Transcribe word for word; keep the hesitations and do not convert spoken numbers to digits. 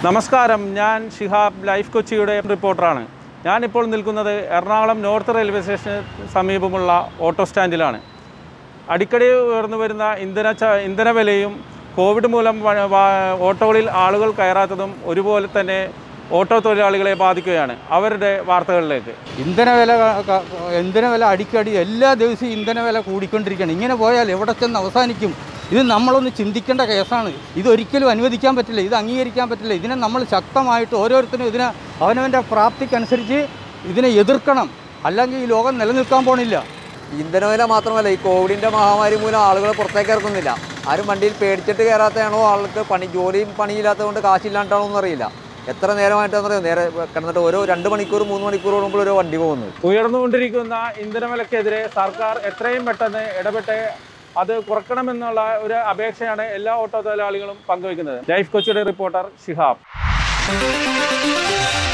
നമസ്കാരം, ഞാൻ ഷിഹാബ് ലൈഫ് കൊച്ചിയുടെ റിപ്പോർട്ടറാണ്. ഞാനിപ്പോൾ നിൽക്കുന്നത് എറണാകുളം നോർത്ത് റെയിൽവേ സ്റ്റേഷന് സമീപമുള്ള ഓട്ടോ സ്റ്റാൻഡിലാണ്. അടിക്കടി ഉയർന്നു വരുന്ന ഇന്ധന ഇന്ധന വിലയും കോവിഡ് മൂലം ഓട്ടോകളിൽ ആളുകൾ കയറാത്തതും ഒരുപോലെ തന്നെ ഓട്ടോ തൊഴിലാളികളെ ബാധിക്കുകയാണ്. അവരുടെ വാർത്തകളിലേക്ക്. ഇന്ധനവില ഇന്ധനവില അടിക്കടി എല്ലാ ദിവസവും ഇന്ധനവില കൂടിക്കൊണ്ടിരിക്കുകയാണ്. ഇങ്ങനെ പോയാൽ എവിടെ ചെന്ന് അവസാനിക്കും? ഇത് നമ്മളൊന്ന് ചിന്തിക്കേണ്ട കേസാണ്. ഇതൊരിക്കലും അനുവദിക്കാൻ പറ്റില്ല, ഇത് അംഗീകരിക്കാൻ പറ്റില്ല. ഇതിനെ നമ്മൾ ശക്തമായിട്ട് ഓരോരുത്തരും ഇതിനെ അവനവൻ്റെ പ്രാപ്തിക്കനുസരിച്ച് ഇതിനെ എതിർക്കണം. അല്ലെങ്കിൽ ഈ ലോകം നിലനിൽക്കാൻ പോണില്ല. ഇന്ധനവില മാത്രമല്ല, ഈ കോവിഡിൻ്റെ മഹാമാരി മൂലം ആളുകൾ പുറത്തേക്ക് ഇറക്കുന്നില്ല. ആരും വണ്ടിയിൽ പേടിച്ചിട്ട് കയറാത്തതാണോ, ആൾക്ക് പണി ജോലിയും പണിയില്ലാത്തത് കൊണ്ട് കാശില്ലാണ്ടാണോ എന്നറിയില്ല. എത്ര നേരമായിട്ടാണെന്നറിയാം, നേരെ കിടന്നിട്ട് ഓരോ രണ്ട് മണിക്കൂർ മൂന്ന് മണിക്കൂർ കൂടുമ്പോൾ ഒരു വണ്ടി പോകുന്നത്. ഉയർന്നുകൊണ്ടിരിക്കുന്ന ഇന്ധനവിലക്കെതിരെ സർക്കാർ എത്രയും പെട്ടെന്ന് ഇടപെട്ട് അത് കുറക്കണമെന്നുള്ള ഒരു അപേക്ഷയാണ് എല്ലാ ഓട്ടോ തൊഴിലാളികളും പങ്കുവയ്ക്കുന്നത്. ലൈഫ് കൊച്ചിയുടെ റിപ്പോർട്ടർ ഷിഹാബ്.